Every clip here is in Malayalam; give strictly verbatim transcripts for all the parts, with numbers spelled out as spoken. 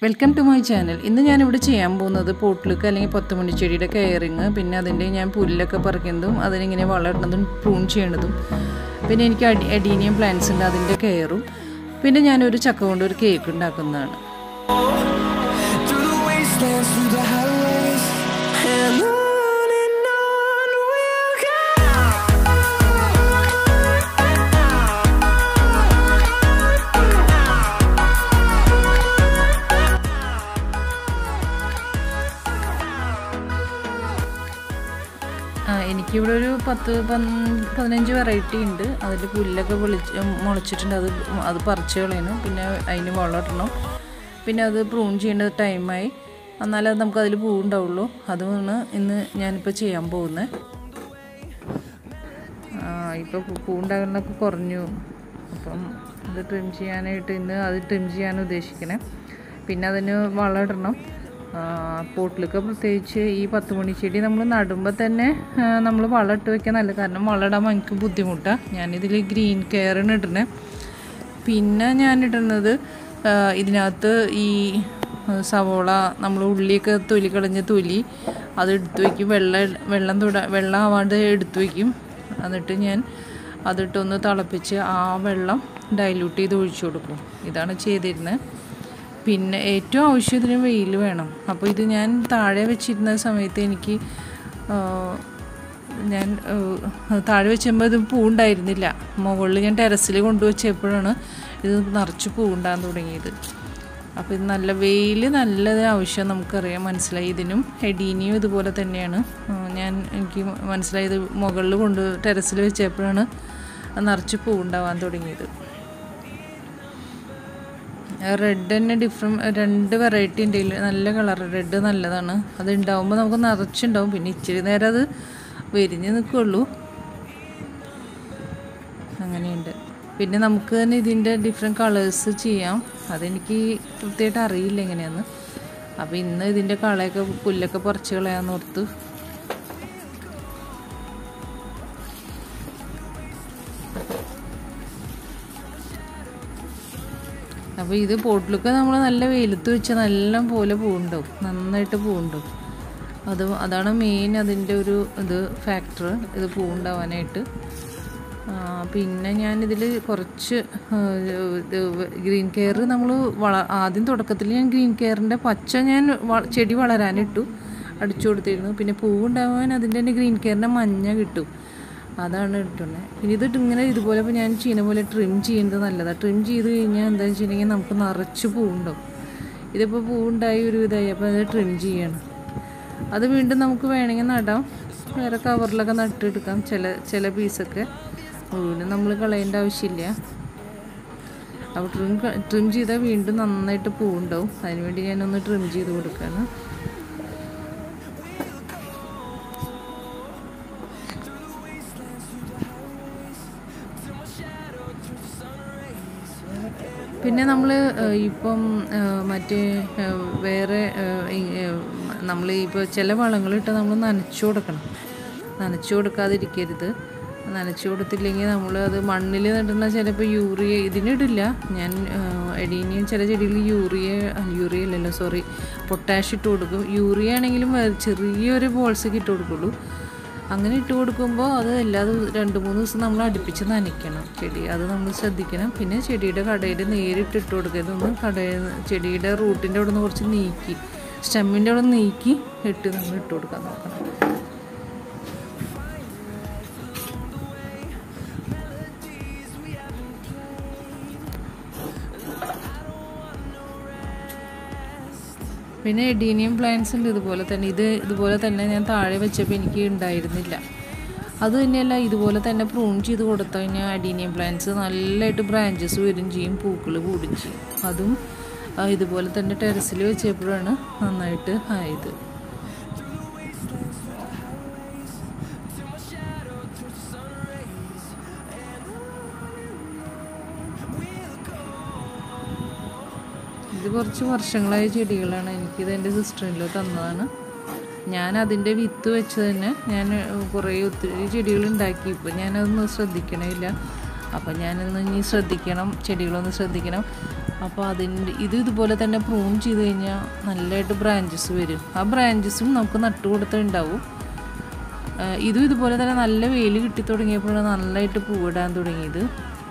Welcome to my channel. ഇന്ന് ഞാൻ ഇവിടെ ചെയ്യാൻ പോകുന്നത് പോട്ട്ലുക്ക് അല്ലെങ്കിൽ പത്തുമണി ചെടിയുടെ കെയറിങ്, പിന്നെ അതിന്റെ ഞാൻ പുല്ലൊക്കെ പറിക്കുന്നതും അതിനെ ഇങ്ങനെ വളർത്തുന്നതും പ്രൂൺ ചെയ്യുന്നതും, പിന്നെ എനിക്ക് അഡീനിയം പ്ലാന്റ്സ് ഉണ്ട് അതിന്റെ കെയറും, പിന്നെ ഞാൻ ഒരു ചക്ക കൊണ്ട് ഒരു കേക്ക് ഉണ്ടാക്കുന്നതാണ്. എനിക്കിവിടെ ഒരു പത്ത് പതിനഞ്ച് വെറൈറ്റി ഉണ്ട്. അതിൽ പുല്ലൊക്കെ പൊളിച്ച് മുളച്ചിട്ടുണ്ട്. അത് അത് പറിച്ച് കളയണം, പിന്നെ അതിന് വളമിടണം, പിന്നെ അത് പ്രൂൺ ചെയ്യേണ്ട ടൈമായി. എന്നാലേ അത് നമുക്കതിൽ പൂവുണ്ടാവുള്ളൂ. അതുമാണ് ഇന്ന് ഞാനിപ്പോൾ ചെയ്യാൻ പോകുന്നത്. ഇപ്പോൾ പൂവുണ്ടാകുന്നതൊക്കെ കുറഞ്ഞു. അപ്പം അത് ട്രിം ചെയ്യാനായിട്ട് ഇന്ന് അത് ട്രിം ചെയ്യാൻ ഉദ്ദേശിക്കണേ. പിന്നെ അതിന് വളമിടണം. പോട്ടിലൊക്കെ പ്രത്യേകിച്ച് ഈ പത്തുമണി ചെടി നമ്മൾ നടുമ്പോൾ തന്നെ നമ്മൾ വളം ഇട്ട് വയ്ക്കാൻ നല്ല, കാരണം വളമിടാൻ എനിക്ക് ബുദ്ധിമുട്ടാണ്. ഞാനിതിൽ ഗ്രീൻ കെയറിന് ഇടണേ. പിന്നെ ഞാനിടുന്നത് ഇതിനകത്ത് ഈ സവോള, നമ്മൾ ഉള്ളിയൊക്കെ തൊലി കളഞ്ഞ തൊലി അത് എടുത്തു വയ്ക്കും. വെള്ളം വെള്ളം തൊട വെള്ളം ആവാണ്ട് എടുത്തു വയ്ക്കും. എന്നിട്ട് ഞാൻ അതിട്ടൊന്ന് തിളപ്പിച്ച് ആ വെള്ളം ഡൈല്യൂട്ട് ചെയ്ത് ഒഴിച്ചു കൊടുക്കും. ഇതാണ് ചെയ്തിരുന്നത്. പിന്നെ ഏറ്റവും ആവശ്യത്തിന് വെയിൽ വേണം. അപ്പോൾ ഇത് ഞാൻ താഴെ വെച്ചിരുന്ന സമയത്ത് എനിക്ക് ഞാൻ താഴെ വെച്ചുമ്പോൾ ഇത് പൂവുണ്ടായിരുന്നില്ല. മുകളിൽ ഞാൻ ടെറസിൽ കൊണ്ടുവച്ചപ്പോഴാണ് ഇത് നിറച്ച് പൂവുണ്ടാകാൻ തുടങ്ങിയത്. അപ്പോൾ ഇത് നല്ല വെയിൽ നല്ലത് ആവശ്യം നമുക്കറിയാം, മനസ്സിലായി. ഇതിനും എഡീനിയും ഇതുപോലെ തന്നെയാണ്. ഞാൻ എനിക്ക് മനസ്സിലായത് മുകളിൽ കൊണ്ട് ടെറസിൽ വെച്ചപ്പോഴാണ് നിറച്ച് പൂവുണ്ടാവാൻ തുടങ്ങിയത്. റെഡ് തന്നെ ഡിഫറെൻറ്റ് രണ്ട് വെറൈറ്റി ഉണ്ട്. നല്ല കളർ റെഡ് നല്ലതാണ്. അത് ഉണ്ടാവുമ്പോൾ നമുക്ക് നിറച്ചുണ്ടാവും. പിന്നെ ഇച്ചിരി നേരം അത് വിരിഞ്ഞ് നിൽക്കുള്ളൂ. അങ്ങനെയുണ്ട്. പിന്നെ നമുക്ക് തന്നെ ഇതിൻ്റെ ഡിഫറെൻറ്റ് കളേഴ്സ് ചെയ്യാം. അതെനിക്ക് കൃത്യമായിട്ട് അറിയില്ല എങ്ങനെയാന്ന്. അപ്പോൾ ഇന്ന് ഇതിൻ്റെ കളയൊക്കെ പുല്ലൊക്കെ പറിച്ച് കളയാന്ന് ഓർത്ത്. അപ്പോൾ ഇത് പോട്ടിലൊക്കെ നമ്മൾ നല്ല വെയിലത്ത് വെച്ചാൽ നല്ല പോലെ പൂവുണ്ടാവും, നന്നായിട്ട് പൂവുണ്ടാവും. അത് അതാണ് മെയിൻ അതിൻ്റെ ഒരു ഇത് ഫാക്ടർ, ഇത് പൂവുണ്ടാവാനായിട്ട്. പിന്നെ ഞാനിതിൽ കുറച്ച് ഗ്രീൻ കെയർ നമ്മൾ വള ആദ്യം തുടക്കത്തിൽ ഞാൻ ഗ്രീൻ കെയറിൻ്റെ പച്ച ഞാൻ ചെടി വളരാനിട്ടു, അടിച്ചു കൊടുത്തിരുന്നു. പിന്നെ പൂവുണ്ടാവാൻ അതിൻ്റെ തന്നെ ഗ്രീൻ കെയറിൻ്റെ മഞ്ഞ കിട്ടും, അതാണ് ഇട്ടുള്ളത്. പിന്നെ ഇത് ഇങ്ങനെ ഇതുപോലെ ഇപ്പോൾ ഞാൻ ചെയ്യുന്ന പോലെ ട്രിം ചെയ്യുന്നത് നല്ലതാണ്. ട്രിം ചെയ്ത് കഴിഞ്ഞാൽ എന്താണെന്ന് വെച്ചിട്ടുണ്ടെങ്കിൽ നമുക്ക് നിറച്ച് പൂവുണ്ടാവും. ഇതിപ്പോൾ പൂവുണ്ടായി ഒരു ഇതായി, അപ്പോൾ അത് ട്രിം ചെയ്യണം. അത് വീണ്ടും നമുക്ക് വേണമെങ്കിൽ നടാം, വേറെ കവറിലൊക്കെ നട്ടെടുക്കാം. ചില ചില പീസൊക്കെ മുഴുവനും നമ്മൾ കളയേണ്ട ആവശ്യമില്ല. അപ്പോൾ ട്രിം ട്രിം ചെയ്താൽ വീണ്ടും നന്നായിട്ട് പൂവുണ്ടാവും. അതിനുവേണ്ടി ഞാനൊന്ന് ട്രിം ചെയ്ത് കൊടുക്കുകയാണ്. പിന്നെ നമ്മൾ ഇപ്പം മറ്റേ വേറെ നമ്മൾ ഇപ്പോൾ ചില വളങ്ങളിട്ട് നമ്മൾ നനച്ചു കൊടുക്കണം. നനച്ചു കൊടുക്കാതിരിക്കരുത്. നനച്ചു കൊടുത്തില്ലെങ്കിൽ നമ്മൾ അത് മണ്ണിൽ നടുന്ന ചിലപ്പോൾ യൂറിയ ഇതിനിടില്ല. ഞാൻ എഡീനിയം ചില ചെടികൾ യൂറിയ യൂറിയ അല്ലല്ലോ സോറി പൊട്ടാഷ് ഇട്ട് കൊടുക്കും. യൂറിയ ആണെങ്കിലും ചെറിയൊരു ബോൾസൊക്കെ ഇട്ട് കൊടുക്കുള്ളൂ. അങ്ങനെ ഇട്ട് കൊടുക്കുമ്പോൾ അത് എല്ലാ രണ്ട് മൂന്ന് ദിവസം നമ്മൾ അടുപ്പിച്ച് നനയ്ക്കണം ചെടി, അത് നമ്മൾ ശ്രദ്ധിക്കണം. പിന്നെ ചെടിയുടെ കടയിൽ നേരിട്ട് ഇട്ട് കൊടുക്കരുതൊന്ന്, കടയിൽ ചെടിയുടെ റൂട്ടിൻ്റെ അവിടെ നിന്ന് കുറച്ച് നീക്കി സ്റ്റെമ്മിൻ്റെ അവിടെ നീക്കി ഇട്ട് നമ്മൾ ഇട്ട് കൊടുക്കാൻ നോക്കണം. പിന്നെ എഡീനിയം പ്ലാന്റ്സ് ഉണ്ട് ഇതുപോലെ തന്നെ. ഇത് ഇതുപോലെ തന്നെ ഞാൻ താഴെ വെച്ചപ്പോൾ എനിക്ക് ഉണ്ടായിരുന്നില്ല. അത് തന്നെയല്ല, ഇതുപോലെ തന്നെ പ്രൂൺ ചെയ്ത് കൊടുത്തു കഴിഞ്ഞാൽ അഡീനിയം പ്ലാന്റ്സ് നല്ലതായിട്ട് ബ്രാഞ്ചസ് വരും ചെയ്യും, പൂക്കൾ കൂടും ചെയ്യും. അതും ഇതുപോലെ തന്നെ ടെറസിൽ വെച്ചപ്പോഴാണ് നന്നായിട്ട് ആയത്. ഇത് കുറച്ച് വർഷങ്ങളായ ചെടികളാണ്. എനിക്കിത് എൻ്റെ സിസ്റ്ററിലോ തന്നതാണ്. ഞാൻ അതിൻ്റെ വിത്ത് വെച്ച് തന്നെ ഞാൻ കുറേ ഒത്തിരി ചെടികൾ ഉണ്ടാക്കി. ഇപ്പോൾ ഞാനതൊന്നും ശ്രദ്ധിക്കണില്ല. അപ്പം ഞാനൊന്ന് ഇനി ശ്രദ്ധിക്കണം, ചെടികളൊന്ന് ശ്രദ്ധിക്കണം. അപ്പോൾ അതിൻ്റെ ഇത് ഇതുപോലെ തന്നെ പ്രൂൺ ചെയ്ത് കഴിഞ്ഞാൽ നല്ലതായിട്ട് ബ്രാഞ്ചസ് വരും. ആ ബ്രാഞ്ചസും നമുക്ക് നട്ടു കൊടുത്തിട്ടുണ്ടാവും. ഇതും ഇതുപോലെ തന്നെ നല്ല വെയിൽ കിട്ടി തുടങ്ങിയപ്പോഴാണ് നല്ലതായിട്ട് പൂവിടാൻ തുടങ്ങിയത്.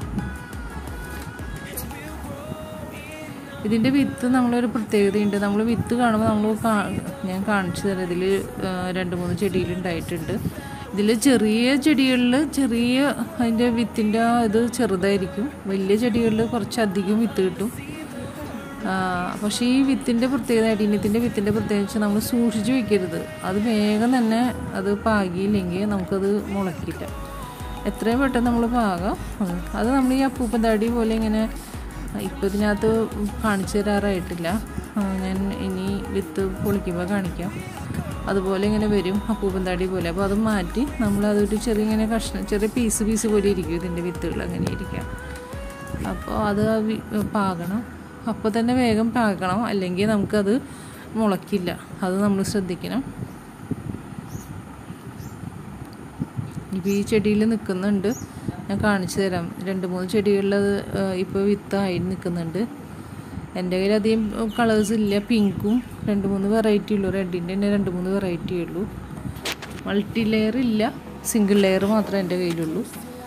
ഇതിൻ്റെ വിത്ത് നമ്മളൊരു പ്രത്യേകതയുണ്ട്. നമ്മൾ വിത്ത് കാണുമ്പോൾ നമ്മൾ ഞാൻ കാണിച്ചു തരാം. ഇതിൽ രണ്ട് മൂന്ന് ചെടിയിലുണ്ടായിട്ടുണ്ട്. ഇതിൽ ചെറിയ ചെടികളിൽ ചെറിയ അതിൻ്റെ വിത്തിൻ്റെ ഇത് ചെറുതായിരിക്കും. വലിയ ചെടികളിൽ കുറച്ചധികം വിത്ത് കിട്ടും. പക്ഷേ ഈ വിത്തിൻ്റെ പ്രത്യേകത, അടിയനത്തിൻ്റെ വിത്തിൻ്റെ പ്രത്യേകത വെച്ചാൽ നമ്മൾ സൂക്ഷിച്ച് വയ്ക്കരുത്. അത് വേഗം തന്നെ അത് പാകിയില്ലെങ്കിൽ നമുക്കത് മുളക്കില്ല. എത്രയും പെട്ടെന്ന് നമ്മൾ പാകാം. അത് നമ്മൾ ഈ അപ്പൂപ്പൻ താടി പോലെ ഇങ്ങനെ ഇപ്പോൾ ഇതിനകത്ത് കാണിച്ചു തരാറായിട്ടില്ല. ഞാൻ ഇനി വിത്ത് പൊളിക്കുമ്പോൾ കാണിക്കാം. അതുപോലെ ഇങ്ങനെ വരും അപ്പൂപ്പൻ താടി പോലെ. അപ്പോൾ അത് മാറ്റി നമ്മളതൊരു ചെറിയ ഇങ്ങനെ കഷ്ണം ചെറിയ പീസ് പീസ് പോലെ ഇരിക്കും ഇതിൻ്റെ വിത്തുകൾ അങ്ങനെ ഇരിക്കാം. അപ്പോൾ അത് പാകണം. അപ്പോൾ തന്നെ വേഗം പാകണം, അല്ലെങ്കിൽ നമുക്കത് മുളക്കില്ല. അത് നമ്മൾ ശ്രദ്ധിക്കണം. ഇപ്പോൾ ഈ ചെടിയിൽ നിൽക്കുന്നുണ്ട്, ഞാൻ കാണിച്ചു തരാം. രണ്ട് മൂന്ന് ചെടികളിൽ അത് ഇപ്പോൾ വിത്തായി നിൽക്കുന്നുണ്ട്. എൻ്റെ കയ്യിൽ അധികം കളേഴ്സ് ഇല്ല. പിങ്കും രണ്ട് മൂന്ന് വെറൈറ്റി ഉള്ളൂ. റെഡിൻ്റെ തന്നെ രണ്ട് മൂന്ന് വെറൈറ്റി ഉള്ളൂ. മൾട്ടി ലെയർ ഇല്ല, സിംഗിൾ ലെയർ മാത്രമേ എൻ്റെ കയ്യിലുള്ളൂ.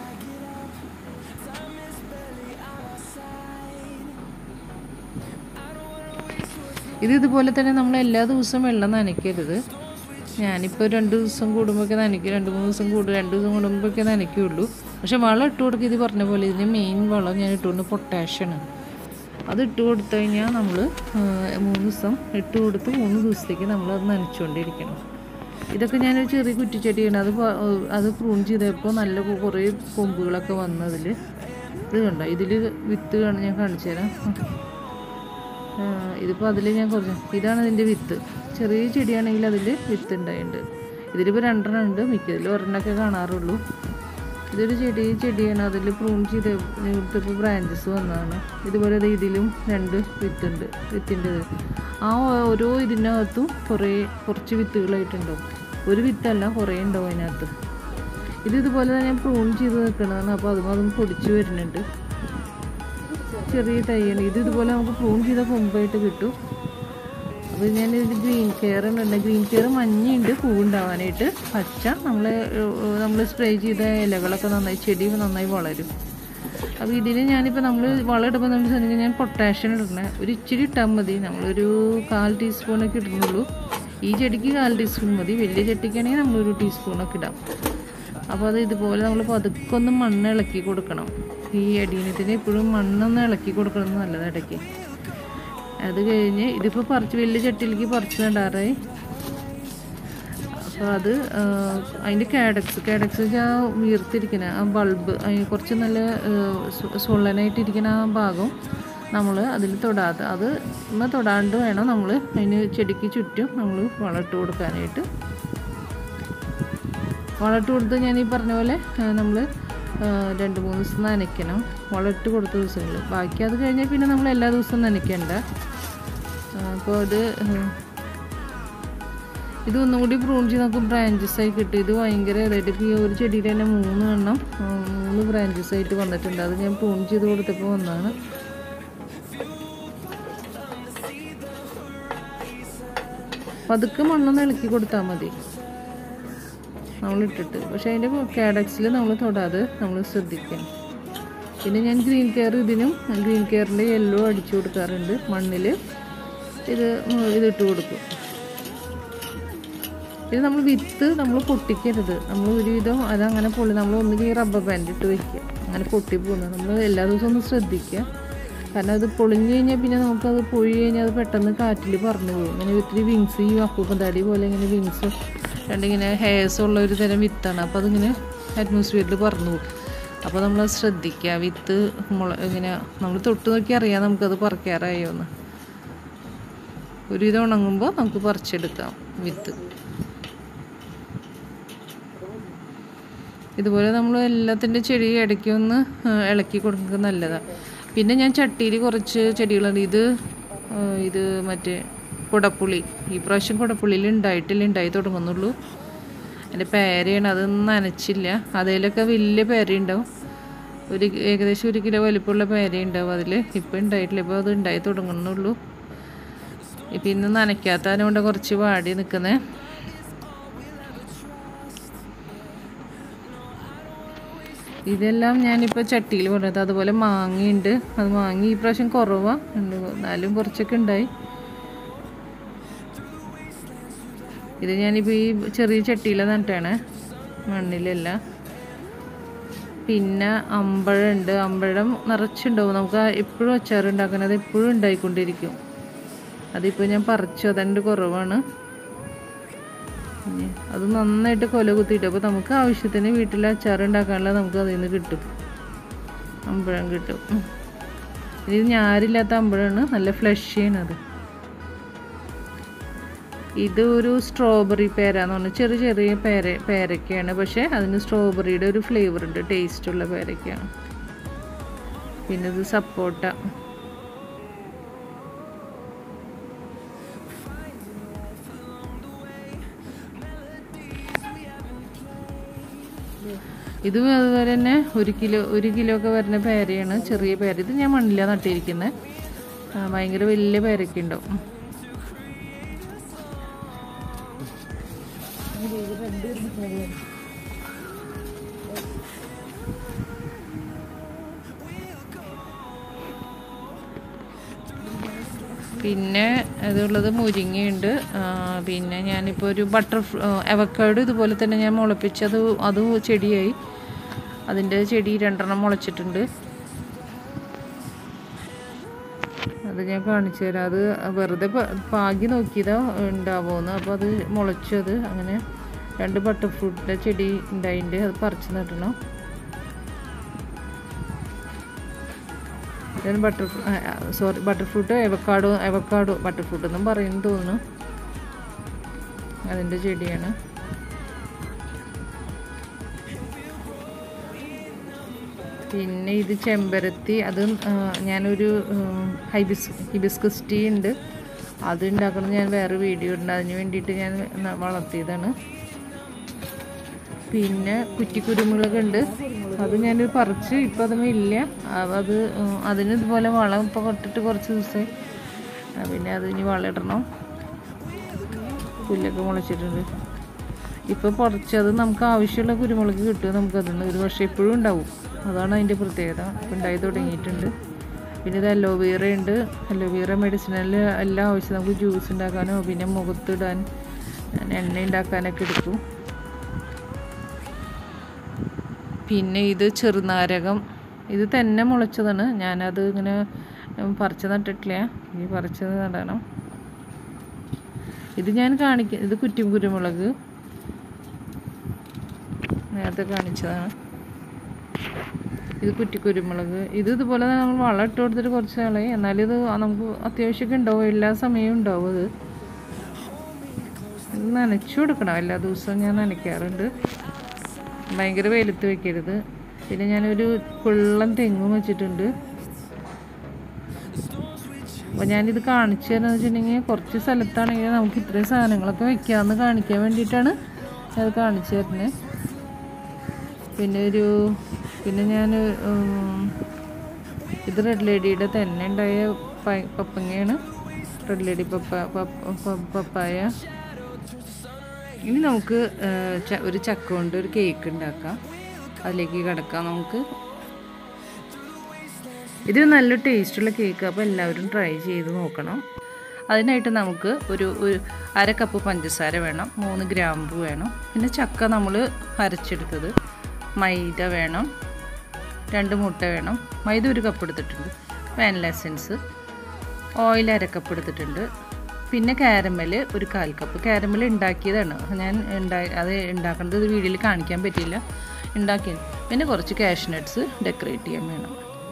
ഇത് ഇതുപോലെ തന്നെ നമ്മൾ എല്ലാ ദിവസവും വെള്ളം നനയ്ക്കരുത്. ഞാനിപ്പോൾ രണ്ട് ദിവസം കൂടുമ്പോഴൊക്കെ നനയ്ക്കും, രണ്ട് മൂന്ന് ദിവസം കൂടും രണ്ട് ദിവസം കൂടുമ്പോഴൊക്കെ നനയ്ക്കുള്ളൂ. പക്ഷെ വളം ഇട്ട് കൊടുക്കുക. ഇത് പറഞ്ഞ പോലെ ഇതിന് മെയിൻ വളം ഞാൻ ഇട്ട് കൊടുക്കുന്നത് പൊട്ടാഷ്യാണ്. അത് ഇട്ട് കൊടുത്തു കഴിഞ്ഞാൽ നമ്മൾ മൂന്ന് ദിവസം ഇട്ട് കൊടുത്ത് മൂന്ന് ദിവസത്തേക്ക് നമ്മളത് നനച്ചുകൊണ്ടിരിക്കണം. ഇതൊക്കെ ഞാനൊരു ചെറിയ കുറ്റിച്ചെടിയാണ്. അത് അത് പ്രൂൺ ചെയ്തപ്പോൾ നല്ല കുറേ കൊമ്പുകളൊക്കെ വന്നതിൽ ഇത് കണ്ടോ. ഇതിൽ വിത്ത് ഞാൻ കാണിച്ചു തരാം. ഇതിപ്പോൾ അതിൽ ഞാൻ കുറച്ച് ഇതാണ് ഇതിൻ്റെ വിത്ത്. ചെറിയ ചെടിയാണെങ്കിൽ അതിൽ വിത്ത് ഉണ്ടായിട്ടുണ്ട്. ഇതിലിപ്പോൾ രണ്ടെണ്ണം ഉണ്ട്, മിക്കതിൽ ഒരെണ്ണമൊക്കെ കാണാറുള്ളൂ. ഇതൊരു ചെടി ചെടിയാണ്. അതിൽ പ്രൂൺ ചെയ്ത് കൊടുത്തപ്പോൾ ബ്രാഞ്ചസ് വന്നതാണ്. ഇതുപോലെ ഇതിലും രണ്ട് വിത്തുണ്ട്, വിത്തിൻ്റെ. ആ ഓരോ ഇതിനകത്തും കുറേ കുറച്ച് വിത്തുകളായിട്ടുണ്ടാവും. ഒരു വിത്തല്ല, കുറേ ഉണ്ടാവും അതിനകത്ത്. ഇത് ഇതുപോലെ തന്നെ ഞാൻ പ്രൂൺ ചെയ്ത് നിൽക്കണതാണ്. അപ്പോൾ അതും അതും പൊടിച്ച് വരുന്നുണ്ട്. ചെറിയ തൈയാണ് ഇത്. ഇതുപോലെ നമുക്ക് പ്രൂൺ ചെയ്ത കൊമ്പായിട്ട് കിട്ടും. അപ്പോൾ ഞാനിത് ഗ്രീൻ കെയർ ഉണ്ട്. ഗ്രീൻ കെയർ മഞ്ഞയുണ്ട് പൂവുണ്ടാവാനായിട്ട്. പച്ച നമ്മൾ നമ്മൾ സ്പ്രേ ചെയ്ത ഇലകളൊക്കെ നന്നായി ചെടി നന്നായി വളരും. അപ്പോൾ ഇതിന് ഞാനിപ്പോൾ നമ്മൾ വളം ഇടുമ്പോൾ നമ്മൾ ശ്രദ്ധിക്കുക, ഞാൻ പൊട്ടാഷ്യം ഇടണേ ഒരു ഇച്ചിരി ഇട്ടാൽ മതി. നമ്മളൊരു കാൽ ടീസ്പൂണൊക്കെ ഇടുന്നുള്ളൂ. ഈ ചെടിക്ക് കാൽ ടീസ്പൂൺ മതി. വലിയ ചെടിക്കാണെങ്കിൽ നമ്മളൊരു ടീസ്പൂണൊക്കെ ഇടാം. അപ്പോൾ അത് ഇതുപോലെ നമ്മൾ പതുക്കൊന്ന് മണ്ണ് ഇളക്കി കൊടുക്കണം. ഈ അടിയനത്തിന് എപ്പോഴും മണ്ണൊന്ന് ഇളക്കി കൊടുക്കണം നല്ലത് ഇടയ്ക്ക്. അത് കഴിഞ്ഞ് ഇതിപ്പോൾ പറിച്ച് വലിയ ചട്ടിയിലേക്ക് പറിച്ച് നടാറായി. അപ്പോൾ അത് അതിൻ്റെ കാഡക്സ് കാഡക്സ് വെച്ചാൽ വീർത്തിരിക്കുന്ന ആ ബൾബ് കുറച്ച് നല്ല സൊള്ളനായിട്ടിരിക്കുന്ന ആ ഭാഗം നമ്മൾ അതിൽ തൊടാതെ അത് നമ്മൾ തൊടാണ്ട് വേണം നമ്മൾ അതിന് ചെടിക്ക് ചുറ്റും നമ്മൾ വളമിട്ട് കൊടുക്കാനായിട്ട്. വളമിട്ട് കൊടുത്ത് ഞാൻ ഈ പറഞ്ഞ പോലെ നമ്മൾ രണ്ട് മൂന്ന് ദിവസം നനയ്ക്കണം. വളമിട്ട് കൊടുത്ത ദിവസങ്ങൾ. ബാക്കി അത് കഴിഞ്ഞാൽ പിന്നെ നമ്മൾ എല്ലാ ദിവസവും നനയ്ക്കണ്ട. അപ്പോൾ അത് ഇതൊന്നും കൂടി പ്രൂൺ ചെയ്ത് നമുക്ക് ബ്രാഞ്ചസ് ആയി കിട്ടും. ഇത് ഭയങ്കര ഇതായിട്ട് ഇപ്പോൾ ഈ ഒരു ചെടിയിൽ തന്നെ മൂന്ന് എണ്ണം മൂന്ന് ബ്രാഞ്ചസ് ആയിട്ട് വന്നിട്ടുണ്ട്. അത് ഞാൻ പ്രൂൺ ചെയ്ത് കൊടുത്തപ്പോൾ വന്നതാണ്. പതുക്കെ മണ്ണൊന്ന് ഇളക്കി കൊടുത്താൽ മതി നമ്മളിട്ടിട്ട്. പക്ഷേ അതിൻ്റെ കാഡക്സിൽ നമ്മൾ തൊടാതെ നമ്മൾ ശ്രദ്ധിക്കണം. പിന്നെ ഞാൻ ഗ്രീൻ കെയർ ഇതിനും ഗ്രീൻ കെയറിൻ്റെ യെല്ലോ അടിച്ചു കൊടുക്കാറുണ്ട്. മണ്ണിൽ ഇത് ഇതിട്ട് കൊടുക്കും. ഇത് നമ്മൾ വിത്ത് നമ്മൾ പൊട്ടിക്കരുത്. നമ്മൾ ഒരുവിധം അതങ്ങനെ പൊള്ളി നമ്മൾ ഒന്നുകിൽ റബ്ബർ ബാൻഡ് ഇട്ട് വയ്ക്കുക. അങ്ങനെ പൊട്ടി പോകുന്നത് നമ്മൾ എല്ലാ ദിവസവും ഒന്ന് ശ്രദ്ധിക്കുക. കാരണം അത് പൊളിഞ്ഞു കഴിഞ്ഞാൽ പിന്നെ നമുക്കത് പൊഴി കഴിഞ്ഞാൽ അത് പെട്ടെന്ന് കാറ്റിൽ പറന്നു പോകും. ഇങ്ങനെ ഇത്തിരി വിങ്സ് ഈ അപ്പൂപ്പൻ താടി പോലെ ഇങ്ങനെ വിങ്സ് രണ്ടിങ്ങനെ ഹെയർസ് ഉള്ള ഒരു തരം വിത്താണ്. അപ്പോൾ അതിങ്ങനെ അറ്റ്മോസ്ഫിയറിൽ പറന്നു പോകും. അപ്പോൾ നമ്മൾ ശ്രദ്ധിക്കുക. വിത്ത് മുള ഇങ്ങനെ നമ്മൾ തൊട്ട് നോക്കി അറിയാം നമുക്കത് പറിക്കാറായോ എന്ന്. ഒരുവിധം ഉണങ്ങുമ്പോൾ നമുക്ക് പറിച്ചെടുക്കാം വിത്ത്. ഇതുപോലെ നമ്മൾ എല്ലാത്തിൻ്റെ ചെടി ഇടയ്ക്ക് ഒന്ന് ഇളക്കി കൊടുക്കുന്നത് നല്ലതാണ്. പിന്നെ ഞാൻ ചട്ടിയിൽ കുറച്ച് ചെടികളുണ്ട്. ഇത് ഇത് മറ്റേ കുടപ്പുളി. ഈ പ്രാവശ്യം കുടപ്പുള്ളിയിൽ ഉണ്ടായിട്ടില്ല, ഉണ്ടായി തുടങ്ങുന്നുള്ളൂ. എൻ്റെ പേരയാണ്, അതൊന്നും നനച്ചില്ല. അതിലൊക്കെ വലിയ പേരയുണ്ടാവും. ഒരു ഏകദേശം ഒരു കിലോ വലിപ്പമുള്ള പേര ഉണ്ടാവും അതിൽ. ഇപ്പം ഉണ്ടായിട്ടില്ല, ഇപ്പോൾ അത് ഉണ്ടായി തുടങ്ങുന്നുള്ളൂ. ഇപ്പം ഇന്ന് നനയ്ക്കാത്തതിനുകൊണ്ട് കുറച്ച് വാടി നിൽക്കുന്നത്. ഇതെല്ലാം ഞാനിപ്പോൾ ചട്ടിയിൽ കൊണ്ടത്. അതുപോലെ മാങ്ങയുണ്ട്. അത് മാങ്ങ ഈ പ്രാവശ്യം കുറവാണ്, എന്നാലും കുറച്ചൊക്കെ ഉണ്ടായി. ഇത് ഞാനിപ്പോൾ ഈ ചെറിയ ചട്ടിയിലാണ് നട്ടാണ്, മണ്ണിലല്ല. പിന്നെ അമ്പഴമുണ്ട്. അമ്പഴം നിറച്ചുണ്ടാവും. നമുക്ക് എപ്പോഴും അച്ചാറുണ്ടാക്കണം, അത് എപ്പോഴും ഉണ്ടായിക്കൊണ്ടിരിക്കും. അതിപ്പോൾ ഞാൻ പറിച്ചു, അതിൻ്റെ കുറവാണ്. അത് നന്നായിട്ട് കൊല കുത്തിയിട്ട് അപ്പോൾ നമുക്ക് ആവശ്യത്തിന് വീട്ടിൽ അച്ചാറുണ്ടാക്കാനുള്ള നമുക്ക് അതിൽ നിന്ന് കിട്ടും, അമ്പഴം കിട്ടും. ഇത് ഞാരില്ലാത്ത അമ്പഴമാണ്, നല്ല ഫ്ലഷിയാണ് അത്. ഇത് ഒരു സ്ട്രോബെറി പേര എന്ന് പറഞ്ഞാൽ ചെറിയ ചെറിയ പേര പേരയ്ക്കാണ്, പക്ഷേ അതിന് സ്ട്രോബെറിയുടെ ഒരു ഫ്ലേവർ ഉണ്ട്, ടേസ്റ്റുള്ള പേരയ്ക്കാണ്. പിന്നെ ഇത് സപ്പോട്ട. ഇതും അതുപോലെ തന്നെ ഒരു കിലോ ഒരു കിലോ ഒക്കെ വരുന്ന പേരയാണ്, ചെറിയ പേര. ഇത് ഞാൻ മണ്ണിലാണ് നട്ടിരിക്കുന്നത്. ഭയങ്കര വലിയ പേരയ്ക്ക ഉണ്ടാവും. പിന്നെ അതുള്ളത് മുരിങ്ങയുണ്ട്. പിന്നെ ഞാനിപ്പോൾ ഒരു ബട്ടർ അവക്കാഡോ ഇതുപോലെ തന്നെ ഞാൻ മുളപ്പിച്ചത്, അത് ചെടിയായി. അതിൻ്റെ ചെടി രണ്ടെണ്ണം മുളച്ചിട്ടുണ്ട്, അത് ഞാൻ കാണിച്ചു തരാം. അത് വെറുതെ പാകി നോക്കിയതാ ഉണ്ടാവുമെന്ന്. അപ്പോൾ അത് മുളച്ചത് അങ്ങനെ രണ്ട് ബട്ടർ ഫ്രൂട്ടിൻ്റെ ചെടി ഉണ്ടായിട്ടുണ്ട്, അത് പറിച്ച് നടണം. ഇതാണ് butter sorry butter fruit avocado avocado butter fruit എന്നും പറയുന്നു തോന്നുന്നു. അതിൻ്റെ ചെടിയാണ്. പിന്നെ ഇത് ചെമ്പരത്തി. അത് ഞാനൊരു ഹൈബിസ് ഹിബിസ്കസ് ടീ ഉണ്ട്, അത് ഉണ്ടാക്കുന്നത് ഞാൻ വേറെ വീഡിയോ ഉണ്ട്, അതിന് വേണ്ടിയിട്ട് ഞാൻ വളർത്തിയതാണ്. പിന്നെ കുറ്റിക്കുരുമുളക് ഉണ്ട്, അത് ഞാൻ പറിച്ച് ഇപ്പം അതൊന്നും ഇല്ല. അത് അതിന് ഇതുപോലെ വളം ഇപ്പോൾ കൊട്ടിട്ട് കുറച്ച് ദിവസമായി. പിന്നെ അതിന് വളം ഇടണം. പുല്ലൊക്കെ മുളച്ചിട്ടുണ്ട്. ഇപ്പോൾ പറിച്ചത് നമുക്ക് ആവശ്യമുള്ള കുരുമുളക് കിട്ടും നമുക്കതിന്. ഒരു വർഷം എപ്പോഴും ഉണ്ടാവും, അതാണ് അതിൻ്റെ പ്രത്യേകത. ഇപ്പം ഉണ്ടായി തുടങ്ങിയിട്ടുണ്ട്. പിന്നെ ഇത് അലോവേറ ഉണ്ട്. അലോവേറ മെഡിസിനൽ എല്ലാം ആവശ്യം, നമുക്ക് ജ്യൂസ് ഉണ്ടാക്കാനോ പിന്നെ മുഖത്തിടാൻ എണ്ണ ഉണ്ടാക്കാനൊക്കെ എടുക്കും. പിന്നെ ഇത് ചെറുനാരകം. ഇത് തന്നെ മുളച്ചതാണ്, ഞാനത് ഇങ്ങനെ പറിച്ച് നട്ടിട്ടില്ല, ഈ പറിച്ചത് നടണം. ഇത് ഞാൻ കാണിക്ക ഇത് കുറ്റി കുരുമുളക് നേരത്തെ കാണിച്ചതാണ്. ഇത് കുറ്റിക്കുരുമുളക്. ഇത് ഇതുപോലെ തന്നെ നമ്മൾ വളം ഇട്ട് കൊടുത്തിട്ട് കുറച്ച് നാളായി, എന്നാലും ഇത് നമുക്ക് അത്യാവശ്യമൊക്കെ ഉണ്ടാവും, എല്ലാ സമയവും ഉണ്ടാവും. അത് ഇത് നനച്ചു കൊടുക്കണം, എല്ലാ ദിവസവും ഞാൻ നനയ്ക്കാറുണ്ട്. ഭയങ്കര വെയിലത്ത് വെക്കരുത്. പിന്നെ ഞാനൊരു കുള്ളം തെങ്ങും വെച്ചിട്ടുണ്ട്. അപ്പോൾ ഞാനിത് കാണിച്ചു തരാന്ന് വെച്ചിട്ടുണ്ടെങ്കിൽ കുറച്ച് സ്ഥലത്താണെങ്കിൽ നമുക്ക് ഇത്രയും സാധനങ്ങളൊക്കെ വെക്കാമെന്ന് കാണിക്കാൻ വേണ്ടിയിട്ടാണ് അത് കാണിച്ചു തരുന്നത്. പിന്നെ ഒരു പിന്നെ ഞാൻ ഇത് റെഡ് ലേഡിയുടെ തന്നെ ഉണ്ടായ പപ്പങ്ങയാണ്, റെഡ് ലേഡി പപ്പ പപ്പായ. ഇനി നമുക്ക് ഒരു ചക്ക കൊണ്ട് ഒരു കേക്ക് ഉണ്ടാക്കാം, അതിലേക്ക് കിടക്കാം നമുക്ക്. ഇത് നല്ല ടേസ്റ്റുള്ള കേക്ക്, അപ്പോൾ എല്ലാവരും ട്രൈ ചെയ്ത് നോക്കണം. അതിനായിട്ട് നമുക്ക് ഒരു ഒരു അര കപ്പ് പഞ്ചസാര വേണം, മൂന്ന് ഗ്രാമ്പു വേണം. പിന്നെ ചക്ക നമ്മൾ അരച്ചെടുത്തത്, മൈദ വേണം, രണ്ട് മുട്ട വേണം. മൈദ ഒരു കപ്പ് എടുത്തിട്ടുണ്ട്, വാനില എസൻസ്, ഓയിൽ അര കപ്പ് എടുത്തിട്ടുണ്ട്. പിന്നെ കാരമൽ ഒരു കാൽ കപ്പ്. കാരമൽ ഉണ്ടാക്കിയതാണ് ഞാൻ, ഉണ്ടായി അത് ഉണ്ടാക്കേണ്ടത് വീഡിയോയിൽ കാണിക്കാൻ പറ്റിയില്ല, ഉണ്ടാക്കിയത്. പിന്നെ കുറച്ച് കാഷ്നട്ട്സ് ഡെക്കറേറ്റ് ചെയ്യാൻ വേണം.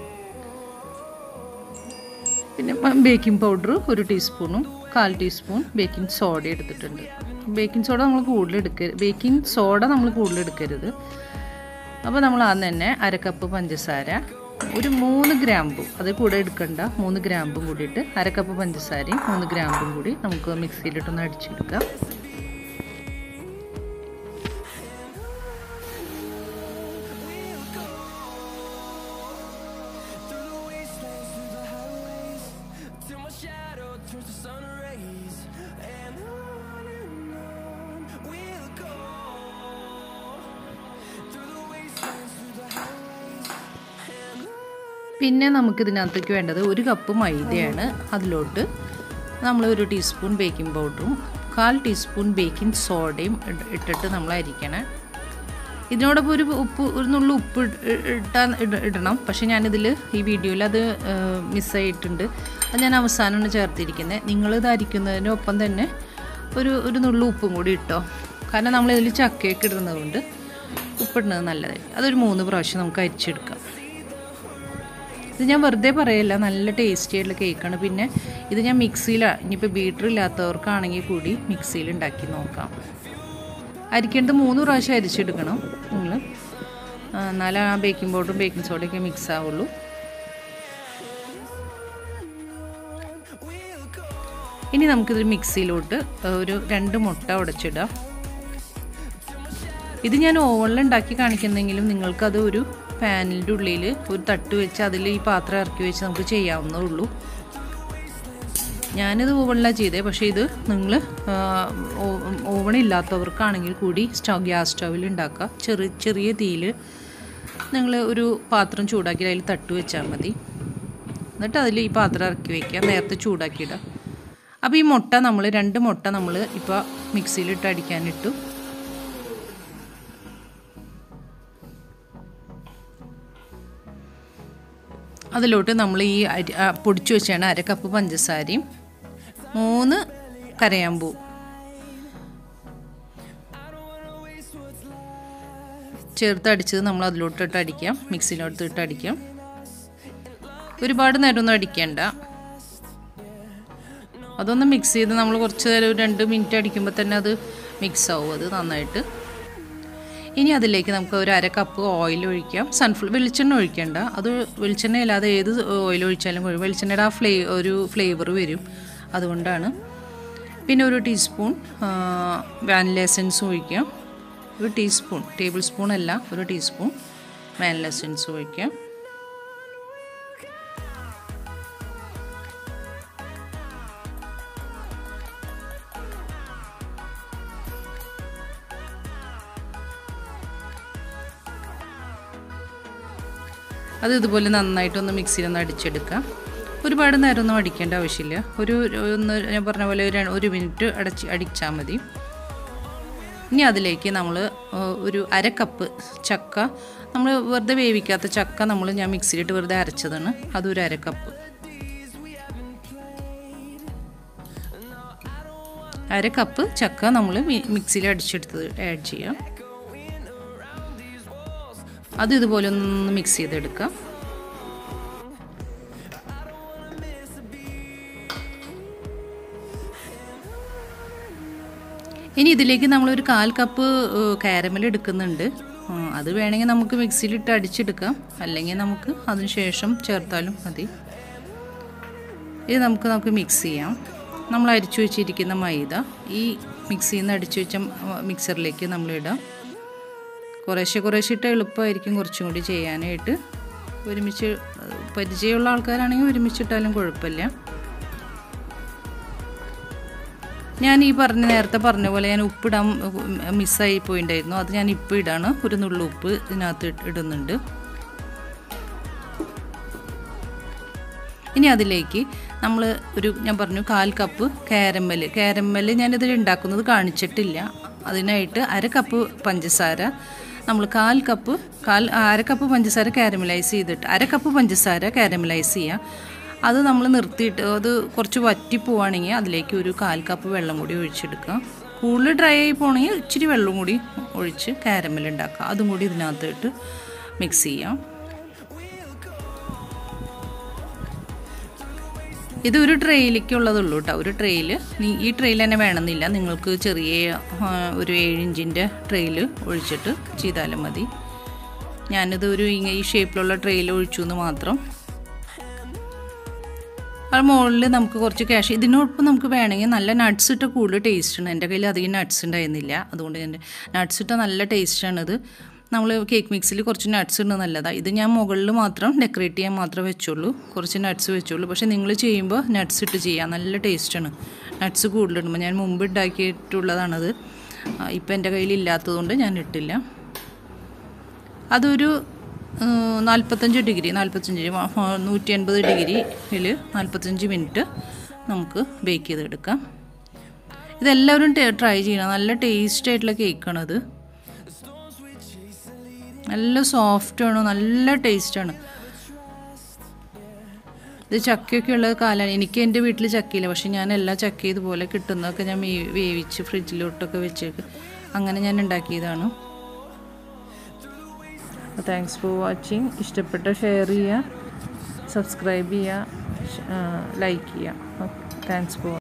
പിന്നെ ബേക്കിംഗ് പൗഡർ ഒരു ടീസ്പൂണും കാൽ ടീസ്പൂൺ ബേക്കിംഗ് സോഡ എടുത്തിട്ടുണ്ട്. ബേക്കിംഗ് സോഡ നമ്മൾ കൂടുതൽ എടുക്കരുത്, ബേക്കിംഗ് സോഡ നമ്മൾ കൂടുതൽ എടുക്കരുത്. അപ്പോൾ നമ്മൾ ആദ്യം തന്നെ അര കപ്പ് പഞ്ചസാര, ഒരു മൂന്ന് ഗ്രാമ്പും അത് കൂടെ എടുക്കണ്ട, മൂന്ന് ഗ്രാമ്പും കൂടിയിട്ട് അര കപ്പ് പഞ്ചസാരയും മൂന്ന് ഗ്രാമ്പും കൂടി നമുക്ക് മിക്സിയിലിട്ടൊന്ന് അടിച്ചെടുക്കാം. പിന്നെ നമുക്കിതിനകത്തേക്ക് വേണ്ടത് ഒരു കപ്പ് മൈദയാണ്. അതിലോട്ട് നമ്മൾ ഒരു ടീസ്പൂൺ ബേക്കിംഗ് പൗഡറും കാൽ ടീസ്പൂൺ ബേക്കിംഗ് സോഡയും ഇട്ടിട്ട് നമ്മൾ അരിക്കണം. ഇതിനോടൊപ്പം ഒരു ഉപ്പ് ഒരു നുള്ളു ഉപ്പ് ഇട്ടാൽ ഇടണം. പക്ഷേ ഞാനിതിൽ ഈ വീഡിയോയിൽ അത് മിസ്സായിട്ടുണ്ട്. അത് ഞാൻ അവസാനമാണ് ചേർത്തിരിക്കുന്നത്. നിങ്ങളിത് അരിക്കുന്നതിനൊപ്പം തന്നെ ഒരു ഒരു നുള്ളു ഉപ്പും കൂടി ഇട്ടോ. കാരണം നമ്മളിതിൽ ചക്കയൊക്കെ ഇടുന്നത് കൊണ്ട് ഉപ്പിടുന്നത് നല്ലതായിരിക്കും. അതൊരു മൂന്ന് പ്രാവശ്യം നമുക്ക് അരിച്ചെടുക്കാം. ഇത് ഞാൻ വെറുതെ പറയല്ല, നല്ല ടേസ്റ്റി ആയിട്ടുള്ള കേക്കാണ്. പിന്നെ ഇത് ഞാൻ മിക്സിയിലാണ്, ഇനിയിപ്പോൾ ബീറ്റർ ഇല്ലാത്തവർക്കാണെങ്കിൽ കൂടി മിക്സിയിൽ ഉണ്ടാക്കി നോക്കാം. അരിക്കേണ്ടത് മൂന്ന് പ്രാവശ്യം അരിച്ചെടുക്കണം നിങ്ങൾ, എന്നാലേ ആ ബേക്കിംഗ് പൗഡറും ബേക്കിംഗ് സോഡയൊക്കെ മിക്സ് ആവുള്ളൂ. ഇനി നമുക്കിത് മിക്സിയിലോട്ട് ഒരു രണ്ട് മുട്ട ഉടച്ചിടാം. ഇത് ഞാൻ ഓവനിൽ ഉണ്ടാക്കി കാണിക്കുന്നെങ്കിലും നിങ്ങൾക്കത് ഒരു പാനിൻ്റെ ഉള്ളിൽ ഒരു തട്ട് വെച്ച് അതിൽ ഈ പാത്രം ഇറക്കി വെച്ച് നമുക്ക് ചെയ്യാവുന്നേ ഉള്ളൂ. ഞാനിത് ഓവനിലാണ് ചെയ്തത്. പക്ഷേ ഇത് നിങ്ങൾ ഓവണില്ലാത്തവർക്കാണെങ്കിൽ കൂടി സ്റ്റവ് ഗ്യാസ് സ്റ്റവിൽ ഉണ്ടാക്കുക. ചെറിയ ചെറിയ തീയിൽ നിങ്ങൾ ഒരു പാത്രം ചൂടാക്കി അതിൽ തട്ട് വെച്ചാൽ മതി. എന്നിട്ട് അതിൽ ഈ പാത്രം ഇറക്കി വയ്ക്കുക, നേരത്തെ ചൂടാക്കിയിടുക. അപ്പോൾ ഈ മുട്ട നമ്മൾ രണ്ട് മുട്ട നമ്മൾ ഇപ്പോൾ മിക്സിയിലിട്ട് അടിക്കാനിട്ടു. അതിലോട്ട് നമ്മൾ ഈ അരി പൊടിച്ചു വെച്ചാണ് അര കപ്പ് പഞ്ചസാരയും മൂന്ന് കരയാമ്പൂ ചേർത്ത് അടിച്ചത് നമ്മൾ അതിലോട്ടിട്ട് അടിക്കാം. മിക്സിയിലോട്ട് ഇട്ട് അടിക്കാം. ഒരുപാട് നേരമൊന്നും അടിക്കേണ്ട. അതൊന്ന് മിക്സ് ചെയ്ത് നമ്മൾ കുറച്ച് നേരം ഒരു രണ്ട് മിനിറ്റ് അടിക്കുമ്പോൾ തന്നെ അത് മിക്സ് ആവും, അത് നന്നായിട്ട്. ഇനി അതിലേക്ക് നമുക്ക് ഒരു അര കപ്പ് ഓയിൽ ഒഴിക്കാം. സൺഫ്ലവർ വെളിച്ചെണ്ണ ഒഴിക്കേണ്ട. അത് വെളിച്ചെണ്ണ അല്ലാതെ ഏത് ഓയിൽ ഒഴിച്ചാലും വെളിച്ചെണ്ണയുടെ ആ ഫ്ലേ ഒരു ഫ്ലേവർ വരും, അതുകൊണ്ടാണ്. പിന്നെ ഒരു ടീസ്പൂൺ വാനില എസൻസ് ഒഴിക്കാം. ഒരു ടീസ്പൂൺ, ടേബിൾ സ്പൂൺ അല്ല, ഒരു ടീസ്പൂൺ വാനില എസൻസ് ഒഴിക്കാം. അത് ഇതുപോലെ നന്നായിട്ടൊന്ന് മിക്സിയിലൊന്ന് അടിച്ചെടുക്കാം. ഒരുപാട് നേരമൊന്നും അടിക്കേണ്ട ആവശ്യമില്ല. ഒരു ഒന്ന് ഞാൻ പറഞ്ഞ പോലെ ഒരു ഒരു മിനിറ്റ് അടച്ച് അടിച്ചാൽ മതി. ഇനി അതിലേക്ക് നമ്മൾ ഒരു അര കപ്പ് ചക്ക, നമ്മൾ വെറുതെ വേവിക്കാത്ത ചക്ക നമ്മൾ ഞാൻ മിക്സിയിലിട്ട് വെറുതെ അരച്ചതാണ്, അതൊരു അര കപ്പ്. അര കപ്പ് ചക്ക നമ്മൾ മിക്സിയിൽ അടിച്ചെടുത്തത് ആഡ് ചെയ്യാം. അത് ഇതുപോലെ ഒന്ന് മിക്സ് ചെയ്തെടുക്കാം. ഇനി ഇതിലേക്ക് നമ്മളൊരു കാൽ കപ്പ് കാരമൽ എടുക്കുന്നുണ്ട്. അത് വേണമെങ്കിൽ നമുക്ക് മിക്സിയിലിട്ട് അടിച്ചെടുക്കാം, അല്ലെങ്കിൽ നമുക്ക് അതിന് ശേഷം ചേർത്താലും മതി. ഇത് നമുക്ക് നമുക്ക് മിക്സ് ചെയ്യാം. നമ്മൾ അരിച്ചു വെച്ചിരിക്കുന്ന മൈദ ഈ മിക്സിയിൽ നിന്ന് അടിച്ചു വെച്ച മിക്സറിലേക്ക് നമ്മളിടാം. കുറേശ്ശെ കുറേശ്ശെ ഇട്ട് എളുപ്പമായിരിക്കും കുറച്ചും കൂടി ചെയ്യാനായിട്ട്. ഒരുമിച്ച് പരിചയമുള്ള ആൾക്കാരാണെങ്കിൽ ഒരുമിച്ചിട്ടാലും കുഴപ്പമില്ല. ഞാൻ ഈ പറഞ്ഞ നേരത്തെ പറഞ്ഞ പോലെ ഞാൻ ഉപ്പിടാൻ മിസ്സായി പോയിട്ടുണ്ടായിരുന്നു, അത് ഞാൻ ഇപ്പോൾ ഇടാണ്. ഒരു നുള്ളു ഉപ്പ് ഇതിനകത്ത് ഇടുന്നുണ്ട്. ഇനി അതിലേക്ക് നമ്മൾ ഒരു ഞാൻ പറഞ്ഞു കാൽ കപ്പ് കാരമൽ കാരമൽ ഞാനിതിൽ ഉണ്ടാക്കുന്നത് കാണിച്ചിട്ടില്ല. അതിനായിട്ട് അര കപ്പ് പഞ്ചസാര നമ്മൾ കാൽ കപ്പ് കാൽ അര കപ്പ് പഞ്ചസാര കാരമലൈസ് ചെയ്തിട്ട് അര കപ്പ് പഞ്ചസാര കാരമലൈസ് ചെയ്യുക. അത് നമ്മൾ നിർത്തിയിട്ട് അത് കുറച്ച് വറ്റി പോവുകയാണെങ്കിൽ അതിലേക്ക് ഒരു കാൽ കപ്പ് വെള്ളം കൂടി ഒഴിച്ചെടുക്കുക. കൂടുതൽ ഡ്രൈ ആയി പോകണമെങ്കിൽ ഇച്ചിരി വെള്ളം കൂടി ഒഴിച്ച് കാരമൽ ഉണ്ടാക്കുക. അതും കൂടി ഇതിനകത്തിട്ട് മിക്സ് ചെയ്യാം. ഇതൊരു ട്രേയിലേക്കുള്ളതുള്ളൂ കേട്ടോ. ഒരു ട്രേയിൽ ഈ ട്രേയിൽ തന്നെ വേണമെന്നില്ല, നിങ്ങൾക്ക് ചെറിയ ഒരു ഏഴ് ഇഞ്ചിൻ്റെ ട്രേയിൽ ഒഴിച്ചിട്ട് ചെയ്താലും മതി. ഞാനിത് ഒരു ഈ ഷേപ്പിലുള്ള ട്രേയിൽ ഒഴിച്ചു എന്ന് മാത്രം. അത് മുകളിൽ നമുക്ക് കുറച്ച് ക്യാഷ് ഇതിനോടൊപ്പം നമുക്ക് വേണമെങ്കിൽ നല്ല നട്ട്സ് ഇട്ട കൂടുതൽ ടേസ്റ്റാണ്. എൻ്റെ കയ്യിൽ അധികം നട്ട്സ് ഉണ്ടായിരുന്നില്ല, അതുകൊണ്ട് എൻ്റെ നട്ട്സ് ഇട്ട നല്ല ടേസ്റ്റാണിത്. നമ്മൾ കേക്ക് മിക്സിൽ കുറച്ച് നട്ട്സ് ഇടുന്നത് നല്ലതാണ്. ഇത് ഞാൻ മുകളിൽ മാത്രം ഡെക്കറേറ്റ് ചെയ്യാൻ മാത്രമേ വെച്ചുള്ളൂ, കുറച്ച് നട്ട്സ് വെച്ചുള്ളൂ. പക്ഷേ നിങ്ങൾ ചെയ്യുമ്പോൾ നട്ട്സ് ഇട്ട് ചെയ്യാം, നല്ല ടേസ്റ്റാണ്. നട്ട്സ് കൂടുതലിടുമ്പോൾ ഞാൻ മുമ്പ് ഉണ്ടാക്കിയിട്ടുള്ളതാണത്. ഇപ്പം എൻ്റെ കയ്യിൽ ഇല്ലാത്തതുകൊണ്ട് ഞാൻ ഇട്ടില്ല. അതൊരു നാൽപ്പത്തഞ്ച് ഡിഗ്രി നാൽപ്പത്തഞ്ച് നൂറ്റി എൺപത് ഡിഗ്രിയിൽ നാൽപ്പത്തഞ്ച് മിനിറ്റ് നമുക്ക് ബേക്ക് ചെയ്തെടുക്കാം. ഇതെല്ലാവരും ട്രൈ ചെയ്യണം. നല്ല ടേസ്റ്റ് ആയിട്ടുള്ള കേക്കാണത്. നല്ല സോഫ്റ്റാണ്, നല്ല ടേസ്റ്റാണ്. ഇത് ചക്കയൊക്കെ ഉള്ള കാലമാണ്. എനിക്ക് എൻ്റെ വീട്ടിൽ ചക്കയില്ല, പക്ഷെ ഞാൻ എല്ലാ ചക്ക ഇതുപോലെ കിട്ടുന്നതൊക്കെ ഞാൻ വേവിച്ച് ഫ്രിഡ്ജിലോട്ടൊക്കെ വെച്ചേക്ക് അങ്ങനെ ഞാൻ ഉണ്ടാക്കിയതാണ്. Thanks for watching. ഇഷ്ടപ്പെട്ട ഷെയർ ചെയ്യുക, സബ്സ്ക്രൈബ് ചെയ്യുക, ലൈക്ക് ചെയ്യുക. Thanks four